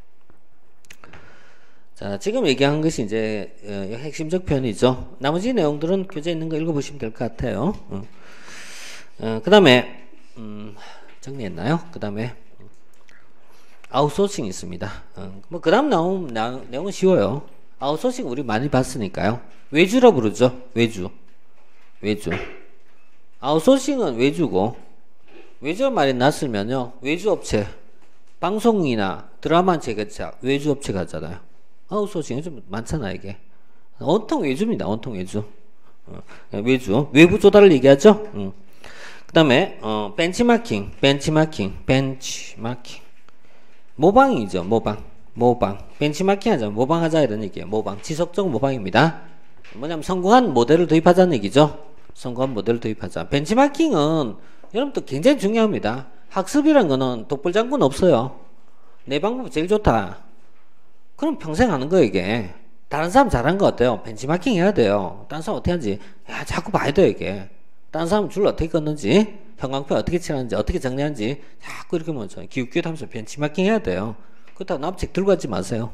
자, 지금 얘기한 것이 이제 어, 핵심적 표현이죠. 나머지 내용들은 교재에 있는 거 읽어보시면 될 것 같아요. 어. 어, 그 다음에 음, 정리했나요? 그 다음에 아웃소싱이 있습니다. 어, 뭐 그 다음 나온 나, 내용은 쉬워요. 아웃소싱 우리 많이 봤으니까요. 외주라 부르죠. 외주. 외주. 아웃소싱은 외주고 외주 말이 났으면요. 외주업체 방송이나 드라마 제작자 외주업체 가잖아요. 아웃소싱이 좀 많잖아 이게. 온통 외주입니다. 온통 외주. 어, 외주. 외부 조달을 얘기하죠. 음. 그 다음에 어, 벤치마킹. 벤치마킹. 벤치마킹. 모방이죠. 모방. 모방. 벤치마킹 하자. 모방하자 이런 얘기예요. 모방. 지속적 모방입니다. 뭐냐면 성공한 모델을 도입하자는 얘기죠. 성공한 모델을 도입하자. 벤치마킹은 여러분들 굉장히 중요합니다. 학습이란 거는 독불장군 없어요. 내 방법이 제일 좋다. 그럼 평생 하는 거예요 이게. 다른 사람 잘한 거 어때요? 벤치마킹 해야 돼요. 다른 사람 어떻게 하는지 야 자꾸 봐야 돼요 이게. 다른 사람 줄 어떻게 걷는지 형광펜 어떻게 칠하는지 어떻게 정리하는지 자꾸 이렇게 먼저 기웃기웃 하면서 벤치마킹 해야 돼요. 그렇다고 납책 들고 가지 마세요.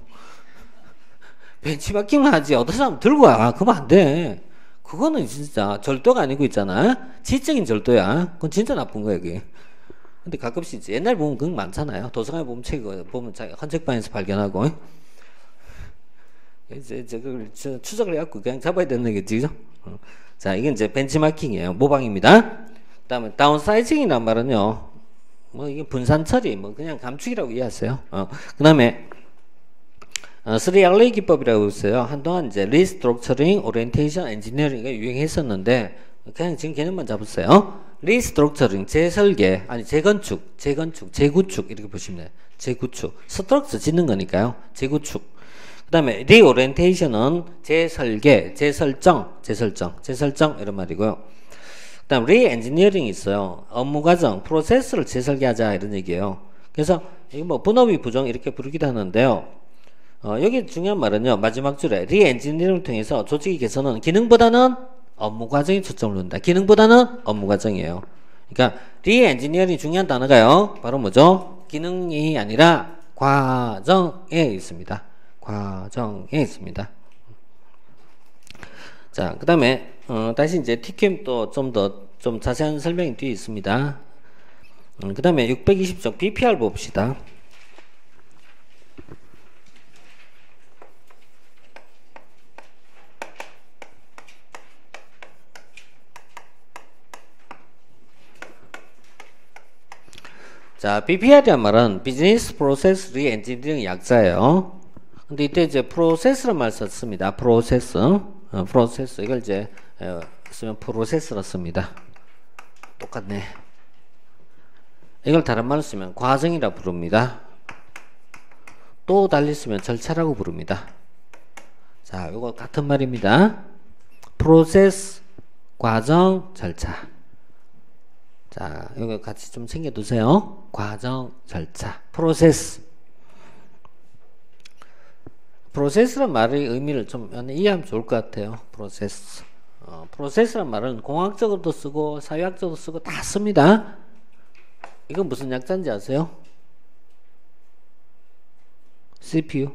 벤치마킹만 하지 어떤 사람 들고 와. 그러면 안 돼. 그거는 진짜 절도가 아니고 있잖아. 지적인 절도야. 그건 진짜 나쁜 거야 이게. 근데 가끔씩 이제 옛날 보면 그런 거 많잖아요. 도서관에 보면 책 보면 헌책방에서 발견하고 이제 저걸 저 추적을 해갖고 그냥 잡아야 되는 거지. 어. 자, 이건 이제 벤치마킹이에요. 모방입니다. 그 다음에 다운사이징이란 말은요. 뭐 이게 분산 처리, 뭐 그냥 감축이라고 이해하세요. 어. 그 다음에 어, 쓰리 알레이 기법이라고 있어요. 한동안 이제 리스트럭처링, 오리엔테이션, 엔지니어링이 유행했었는데 그냥 지금 개념만 잡으세요. 리스트럭처링, 재설계, 아니 재건축, 재건축, 재구축 이렇게 보시면 돼요. 재구축, 스트럭처 짓는 거니까요. 재구축. 그 다음에 리오리엔테이션은 재설계, 재설정, 재설정, 재설정 이런 말이고요. 그 다음 리엔지니어링이 있어요. 업무 과정, 프로세스를 재설계하자 이런 얘기예요. 그래서 이거 뭐 분업이 부정 이렇게 부르기도 하는데요. 어, 여기 중요한 말은요. 마지막 줄에 리엔지니어링을 통해서 조직의 개선은 기능보다는 업무 과정에 초점을 둔다. 기능보다는 업무 과정이에요. 그러니까 리엔지니어링이 중요한 단어가요. 바로 뭐죠? 기능이 아니라 과정에 있습니다. 과정에 있습니다. 자, 그 다음에 어, 다시 이제 티큐엠 또 좀 더 좀 자세한 설명이 뒤에 있습니다. 음, 그 다음에 육백이십 쪽 비피알 봅시다. 자, 비피알이란 말은 비즈니스 프로세스 리엔지니어링 약자예요. 근데 이때 이제 프로세스란 말 썼습니다. 프로세스. 어, 프로세스. 이걸 이제 어, 쓰면 프로세스로 씁니다. 똑같네. 이걸 다른 말로 쓰면 과정이라 부릅니다. 또 달리 쓰면 절차라고 부릅니다. 자, 이거 같은 말입니다. 프로세스, 과정, 절차. 자, 이거 같이 좀 챙겨두세요. 과정, 절차. 프로세스. 프로세스란 말의 의미를 좀 이해하면 좋을 것 같아요. 프로세스. 어, 프로세스란 말은 공학적으로도 쓰고 사회학적으로도 쓰고 다 씁니다. 이건 무슨 약자인지 아세요? 씨피유.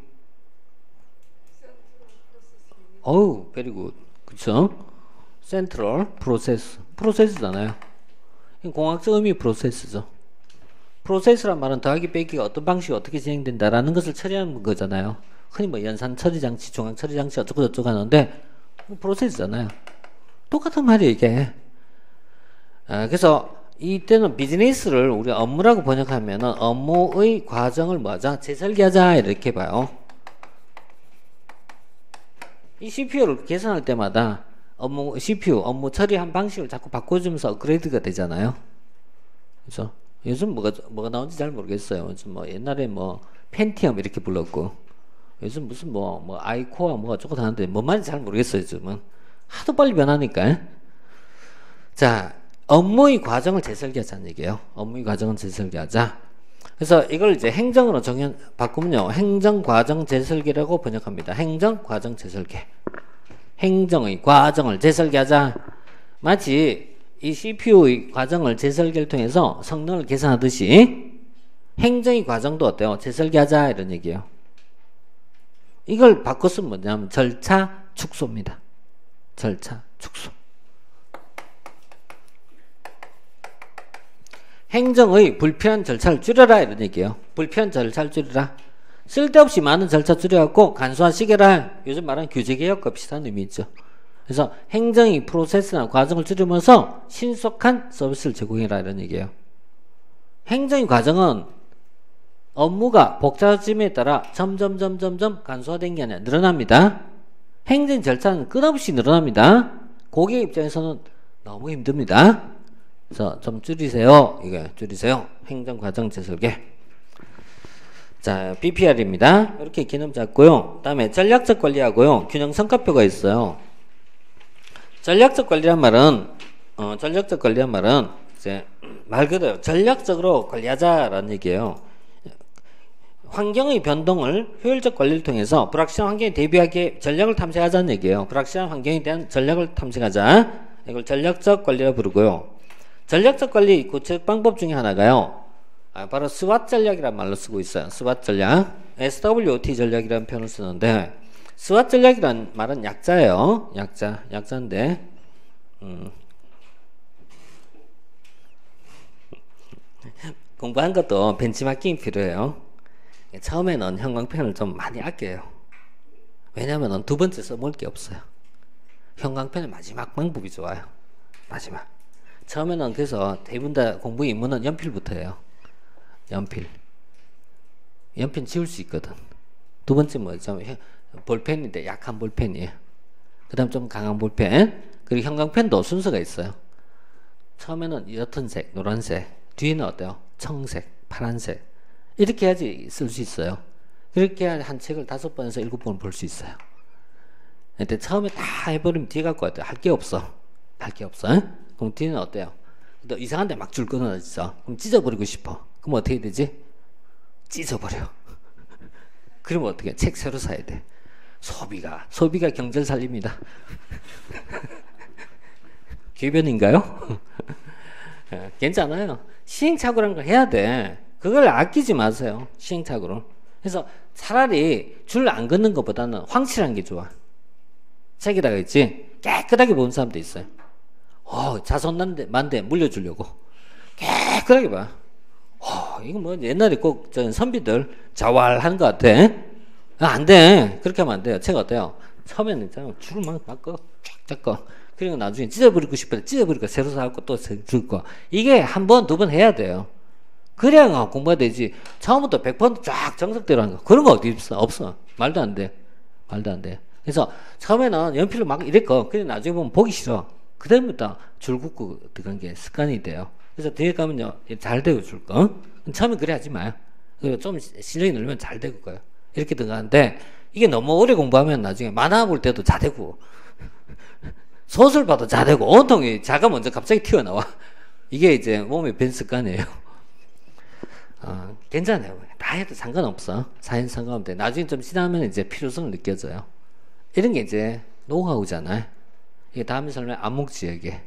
어우, very good. 그쵸? 센트럴 프로세스. 프로세스잖아요. 공학적 의미 프로세스죠. 프로세스란 말은 더하기 빼기가 어떤 방식이 어떻게 진행된다라는 것을 처리하는 거잖아요. 흔히 뭐 연산 처리 장치, 중앙 처리 장치 어쩌고 저쩌고 하는데 프로세스잖아요. 똑같은 말이에요, 이게. 아, 그래서 이때는 비즈니스를 우리가 업무라고 번역하면은 업무의 과정을 뭐하자? 재설계하자 이렇게 봐요. 이 씨피유를 계산할 때마다 업무 씨피유 업무 처리한 방식을 자꾸 바꿔주면서 업그레이드가 되잖아요. 그렇죠? 요즘 뭐가 뭐가 나온지 잘 모르겠어요. 요즘 뭐 옛날에 뭐 펜티엄 이렇게 불렀고 요즘 무슨 뭐 뭐 아이코어 뭐가 어쩌고 하는데 뭔 말인지 잘 모르겠어요. 요즘은 하도 빨리 변하니까. 자, 업무의 과정을 재설계하자는 얘기예요. 업무의 과정을 재설계하자. 그래서 이걸 이제 행정으로 정연 바꾸면요, 행정 과정 재설계라고 번역합니다. 행정 과정 재설계. 행정의 과정을 재설계하자. 마치 이 씨피유의 과정을 재설계를 통해서 성능을 계산하듯이 행정의 과정도 어때요? 재설계하자 이런 얘기예요. 이걸 바꿨으면 뭐냐면 절차 축소입니다. 절차 축소. 행정의 불필요한 절차를 줄여라 이런 얘기예요. 불필요한 절차를 줄여라. 쓸데없이 많은 절차 줄여갖고 간소화시켜라. 요즘 말하는 규제개혁과 비슷한 의미 있죠. 그래서 행정의 프로세스나 과정을 줄이면서 신속한 서비스를 제공해라 이런 얘기예요. 행정의 과정은 업무가 복잡해짐에 따라 점점 점점점 간소화된 게 아니라 늘어납니다. 행정 절차는 끝없이 늘어납니다. 고객 입장에서는 너무 힘듭니다. 그래서 좀 줄이세요. 이게 줄이세요. 행정과정 재설계. 자, 비피알입니다. 이렇게 개념 잡고요. 다음에 전략적 관리하고요. 균형 성과표가 있어요. 전략적 관리란 말은 어, 전략적 관리란 말은 이제 말 그대로 전략적으로 관리하자라는 얘기예요. 환경의 변동을 효율적 관리를 통해서 불확실한 환경에 대비하게 전략을 탐색하자는 얘기예요. 불확실한 환경에 대한 전략을 탐색하자. 이걸 전략적 관리라 부르고요. 전략적 관리 구체적 방법 중에 하나가요. 아, 바로 스왓 전략이라는 말로 쓰고 있어요. 스왓 전략. 에스더블유오티 전략이라는 표현을 쓰는데 스왓 전략이라는 말은 약자예요. 약자. 약자인데 음. 공부한 것도 벤치마킹이 필요해요. 처음에는 형광펜을 좀 많이 아껴요. 왜냐하면 두 번째 써먹을 게 없어요. 형광펜의 마지막 방법이 좋아요. 마지막. 처음에는 그래서 대부분 다 공부 입문은 연필부터 해요. 연필. 연필 지울 수 있거든. 두 번째 뭐죠? 볼펜인데 약한 볼펜이에요. 그 다음 좀 강한 볼펜. 그리고 형광펜도 순서가 있어요. 처음에는 옅은색, 노란색. 뒤에는 어때요? 청색, 파란색. 이렇게 해야지 쓸 수 있어야 그렇게 한 책을 다섯 번에서 일곱 번을 볼 수 있어요. 근데 처음에 다 해버리면 뒤에 갖고 와도 할 게 없어. 할 게 없어. 에? 그럼 뒤에는 어때요? 너 이상한 데 막 줄 끊어졌어. 그럼 찢어버리고 싶어. 그럼 어떻게 되지? 찢어버려. 그러면 어떻게? 책 새로 사야 돼. 소비가 소비가 경제를 살립니다. 궤변인가요? 괜찮아요. 시행착오라는 걸 해야 돼. 그걸 아끼지 마세요. 시행착오를. 그래서 차라리 줄 안 긋는 것보다는 황칠한 게 좋아. 책에다가 있지. 깨끗하게 보는 사람도 있어요. 어, 자손만대 만대 물려주려고 깨끗하게 봐. 어, 이거 뭐 옛날에 꼭 저 선비들 자활하는 것 같아. 아, 안 돼. 그렇게 하면 안 돼요. 책 어때요? 처음에는 있잖아. 줄을 막 바꿔 쫙 잡고 그리고 나중에 찢어버리고 싶을 때 찢어버리고 새로 사갖고 또 줄 거. 이게 한 번, 두 번 해야 돼요. 그래야 공부가 되지. 처음부터 백 번 쫙 정석대로 하는 거. 그런 거 어디 있어? 없어. 말도 안 돼. 말도 안 돼. 그래서 처음에는 연필로 막 이랬고, 그래 나중에 보면 보기 싫어. 그 다음부터 줄 긋고 그런 게 습관이 돼요. 그래서 뒤에 가면요, 잘 되고 줄 거. 처음에 그래 하지 마요. 그리고 좀 실력이 늘면 잘 되고 거예요. 이렇게 들어가는데, 이게 너무 오래 공부하면 나중에 만화 볼 때도 자되고, 소설 봐도 자되고, 온통이 자가 먼저 갑자기 튀어나와. 이게 이제 몸의 변 습관이에요. 어, 괜찮아요. 다 해도 상관없어. 사인 상관없는데, 나중에 좀 지나면 이제 필요성을 느껴져요. 이런 게 이제 노하우잖아요. 이게 다음에 설명 암묵지역에.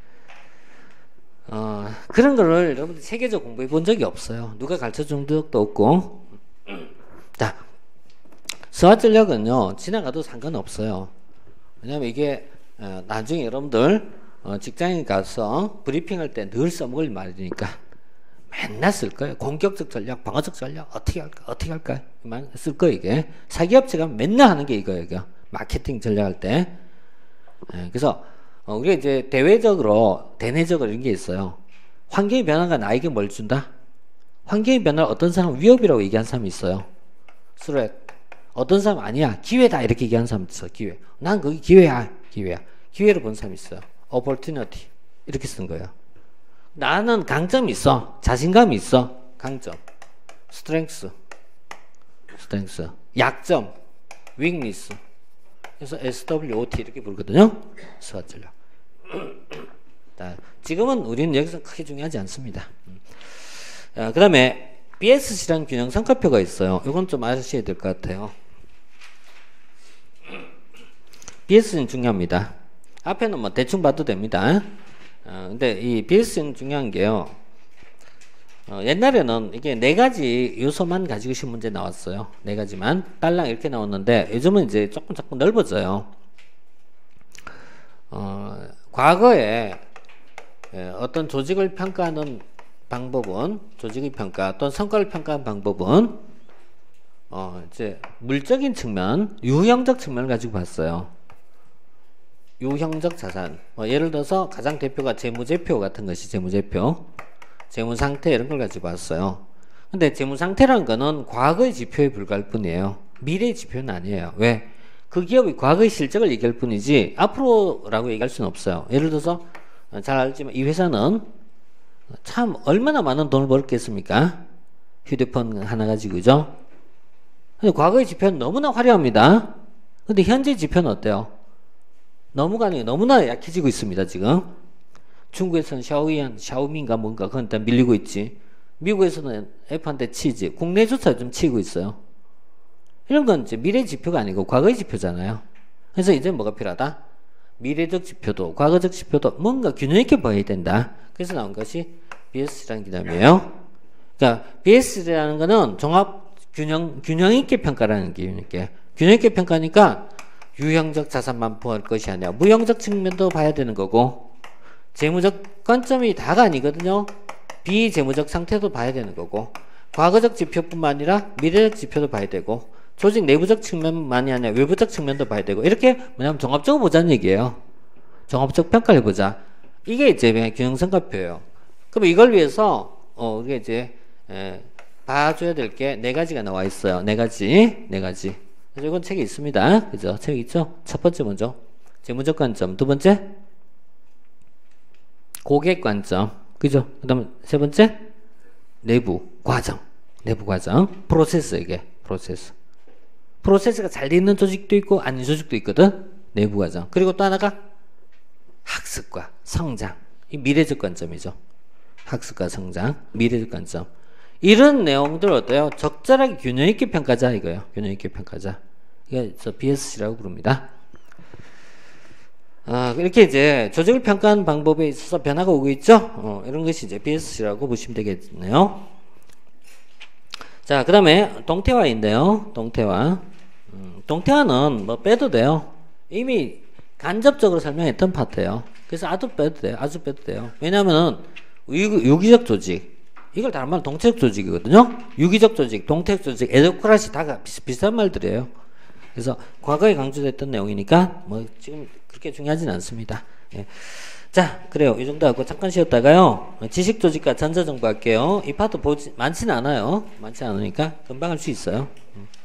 어, 그런 거를 여러분들 세계적 공부해 본 적이 없어요. 누가 가르쳐 준 적도 없고. 자, 수학 전략은요, 지나가도 상관없어요. 왜냐면 이게, 어, 나중에 여러분들, 어, 직장에 가서 브리핑 할 때 늘 써먹을 말이니까. 맨날 쓸 거예요. 공격적 전략, 방어적 전략, 어떻게 할까, 어떻게 할까. 쓸 거예요, 이게. 사기업체가 맨날 하는 게 이거예요, 이거. 마케팅 전략할 때. 예, 그래서, 어, 우리가 이제 대외적으로, 대내적으로 이런 게 있어요. 환경의 변화가 나에게 뭘 준다? 환경의 변화를 어떤 사람은 위협이라고 얘기한 사람이 있어요. 스레. 어떤 사람은 아니야. 기회다. 이렇게 얘기하는 사람이 있어. 기회. 난 그게 기회야. 기회야. 기회로 본 사람이 있어요. opportunity. 이렇게 쓴 거예요. 나는 강점이 있어. 자신감이 있어. 강점. strength. strength. 약점. weakness. 그래서 에스 더블유 오 티 이렇게 부르거든요. 수학 전략. 지금은 우리는 여기서 크게 중요하지 않습니다. 그 다음에 비 에스 씨라는 균형 성과표가 있어요. 이건 좀 아셔야 될 것 같아요. 비 에스 씨는 중요합니다. 앞에는 뭐 대충 봐도 됩니다. 어, 근데 이 비 에스 씨는 중요한 게요. 어, 옛날에는 이게 네 가지 요소만 가지고 신 문제 나왔어요. 네 가지만. 딸랑 이렇게 나왔는데 요즘은 이제 조금 조금 넓어져요. 어, 과거에 예, 어떤 조직을 평가하는 방법은, 조직의 평가 또는 성과를 평가하는 방법은 어, 이제 물적인 측면, 유형적 측면을 가지고 봤어요. 유형적 자산. 뭐 예를 들어서 가장 대표가 재무제표 같은 것이 재무제표, 재무상태 이런 걸 가지고 봤어요. 근데 재무상태라는 거는 과거의 지표에 불과할 뿐이에요. 미래의 지표는 아니에요. 왜? 그 기업의 과거의 실적을 얘기할 뿐이지 앞으로라고 얘기할 수는 없어요. 예를 들어서 잘 알지만 이 회사는 참 얼마나 많은 돈을 벌었겠습니까? 휴대폰 하나 가지고, 그죠? 근데 과거의 지표는 너무나 화려합니다. 근데 현재 지표는 어때요? 너무가 아니고 너무나 약해지고 있습니다, 지금. 중국에서는 샤오이안, 샤오미인가 뭔가 그건 일단 밀리고 있지. 미국에서는 애플한테 치지. 국내조차 좀 치고 있어요. 이런 건 이제 미래 지표가 아니고 과거의 지표잖아요. 그래서 이제 뭐가 필요하다? 미래적 지표도 과거적 지표도 뭔가 균형 있게 봐야 된다. 그래서 나온 것이 비 에스 씨라는 개념이에요. 그러니까 비 에스 씨라는 거는 종합 균형 균형 있게 평가라는 게 이렇게 균형 있게 평가니까 유형적 자산만 보할 것이 아니라 무형적 측면도 봐야 되는 거고, 재무적 관점이 다가 아니거든요. 비재무적 상태도 봐야 되는 거고, 과거적 지표뿐만 아니라 미래적 지표도 봐야 되고, 조직 내부적 측면만이 아니라 외부적 측면도 봐야 되고, 이렇게 뭐냐면 종합적으로 보자는 얘기예요. 종합적 평가를 해보자. 이게 이제 균형성과표예요. 그럼 이걸 위해서 어 우리가 이제 에, 봐줘야 될 게 네 가지가 나와 있어요. 네 가지, 네 가지. 그래서 이건 책에 있습니다. 그죠? 책에 있죠? 첫 번째 먼저 재무적 관점, 두 번째 고객 관점, 그죠? 그 다음 세 번째 내부 과정, 내부 과정, 프로세스. 이게 프로세스. 프로세스가 잘 돼 있는 조직도 있고 아닌 조직도 있거든. 내부 과정. 그리고 또 하나가 학습과 성장. 이 미래적 관점이죠. 학습과 성장, 미래적 관점. 이런 내용들 어때요? 적절하게 균형 있게 평가자 이거예요. 균형 있게 평가자. 이게 저 비 에스 씨라고 부릅니다. 아, 이렇게 이제 조직을 평가하는 방법에 있어서 변화가 오고 있죠. 어, 이런 것이 이제 비 에스 씨라고 보시면 되겠네요. 자, 그 다음에 동태화인데요. 동태화. 음, 동태화는 뭐 빼도 돼요. 이미 간접적으로 설명했던 파트예요. 그래서 아주 빼도 돼요. 아주 빼도 돼요. 왜냐하면은 유기적 조직, 이걸 다른 말로 동체적 조직이거든요. 유기적 조직, 동태적 조직, 에도크라시 다 비슷비슷한 말들이에요. 그래서 과거에 강조됐던 내용이니까 뭐 지금 그렇게 중요하진 않습니다. 예. 자, 그래요. 이 정도 하고 잠깐 쉬었다가요. 지식 조직과 전자정보 할게요. 이 파트 보지 많지는 않아요. 많지 않으니까 금방 할 수 있어요. 음.